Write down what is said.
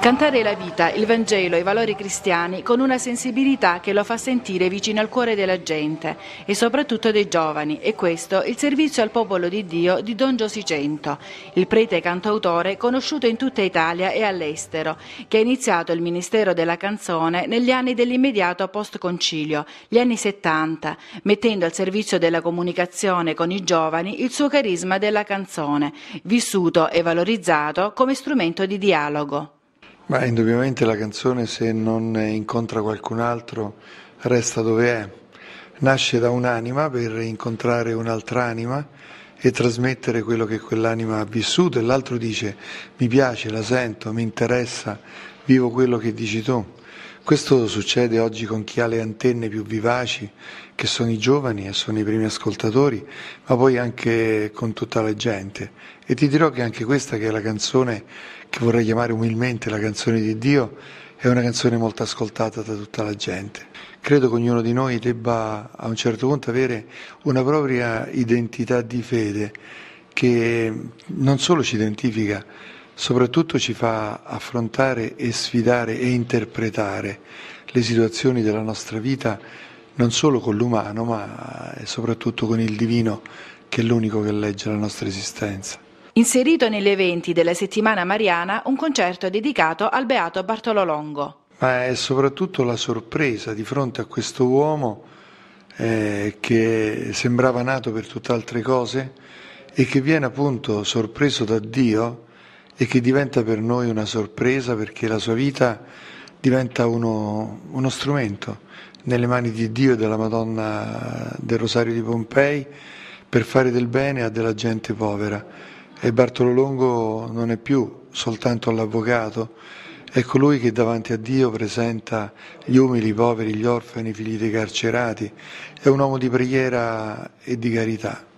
Cantare la vita, il Vangelo e i valori cristiani con una sensibilità che lo fa sentire vicino al cuore della gente e soprattutto dei giovani, e questo il servizio al popolo di Dio di Don Giosicento, il prete cantautore conosciuto in tutta Italia e all'estero, che ha iniziato il ministero della canzone negli anni dell'immediato post-concilio, gli anni 70, mettendo al servizio della comunicazione con i giovani il suo carisma della canzone, vissuto e valorizzato come strumento di dialogo. Ma indubbiamente la canzone, se non incontra qualcun altro, resta dove è. Nasce da un'anima per incontrare un'altra anima e trasmettere quello che quell'anima ha vissuto, e l'altro dice: mi piace, la sento, mi interessa, vivo quello che dici tu. Questo succede oggi con chi ha le antenne più vivaci, che sono i giovani e sono i primi ascoltatori, ma poi anche con tutta la gente. E ti dirò che anche questa, che è la canzone che vorrei chiamare umilmente la canzone di Dio, è una canzone molto ascoltata da tutta la gente. Credo che ognuno di noi debba a un certo punto avere una propria identità di fede che non solo ci identifica, soprattutto ci fa affrontare e sfidare e interpretare le situazioni della nostra vita non solo con l'umano, ma soprattutto con il divino, che è l'unico che legge la nostra esistenza. Inserito negli eventi della settimana mariana un concerto dedicato al Beato Bartolo Longo. Ma è soprattutto la sorpresa di fronte a questo uomo che sembrava nato per tutt'altre cose e che viene appunto sorpreso da Dio e che diventa per noi una sorpresa, perché la sua vita diventa uno strumento nelle mani di Dio e della Madonna del Rosario di Pompei per fare del bene a della gente povera. E Bartolo Longo non è più soltanto l'avvocato, è colui che davanti a Dio presenta gli umili, i poveri, gli orfani, i figli dei carcerati. È un uomo di preghiera e di carità.